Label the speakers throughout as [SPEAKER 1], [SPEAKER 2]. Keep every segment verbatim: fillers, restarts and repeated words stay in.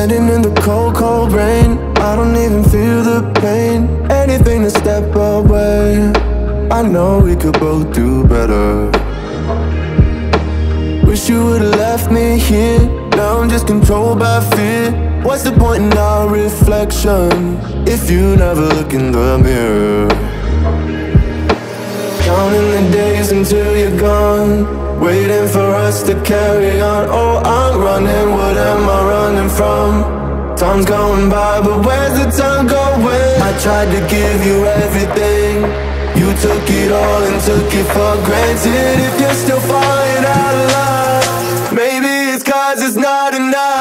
[SPEAKER 1] Standing in the cold, cold rain, I don't even feel the pain. Anything to step away, I know we could both do better. Wish you would've left me here, now I'm just controlled by fear. What's the point in our reflection if you never look in the mirror? Counting the days until you're gone, waiting for us to carry on. Oh, I'm running, what am I running from? Time's going by, but where's the time going? I tried to give you everything, you took it all and took it for granted. If you're still falling out of love, maybe it's cause it's not enough.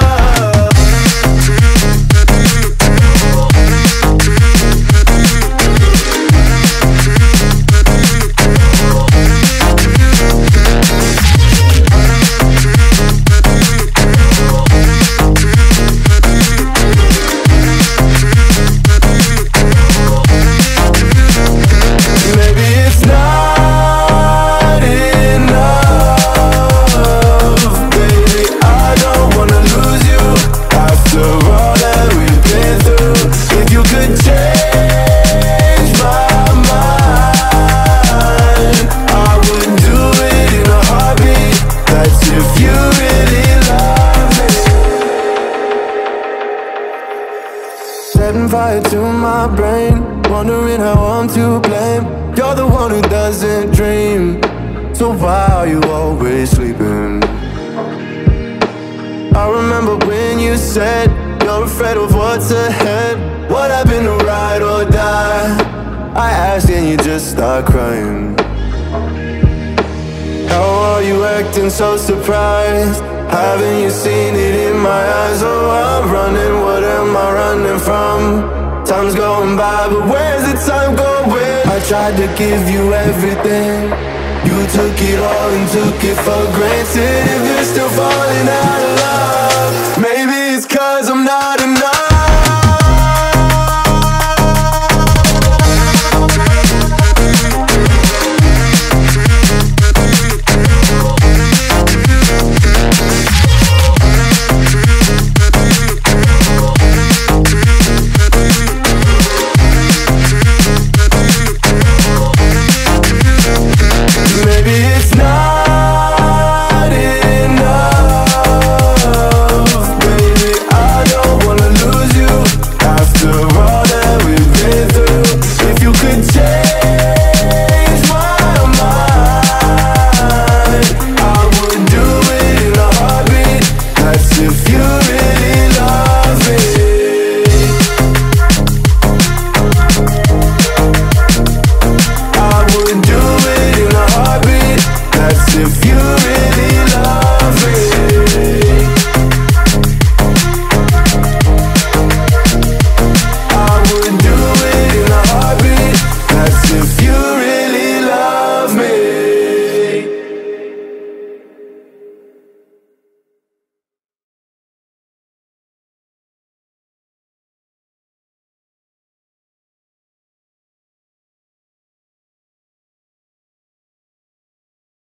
[SPEAKER 1] Setting fire to my brain, wondering how I'm to blame. You're the one who doesn't dream, so why are you always sleeping? I remember when you said you're afraid of what's ahead. What happened to ride or die? I asked and you just start crying. How are you acting so surprised? Haven't you seen it in my eyes? Oh, I'm running, what am I running from? Time's going by, but where's the time going? I tried to give you everything, you took it all and took it for granted. If you're still falling out of love, maybe it's cause I'm not enough.
[SPEAKER 2] If you really